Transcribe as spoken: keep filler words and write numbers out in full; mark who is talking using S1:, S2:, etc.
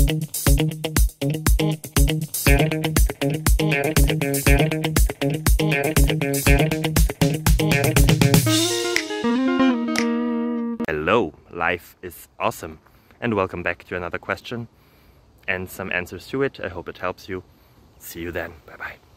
S1: Hello, life is awesome, and welcome back to another question and some answers to it. I hope it helps you. See you then. Bye bye.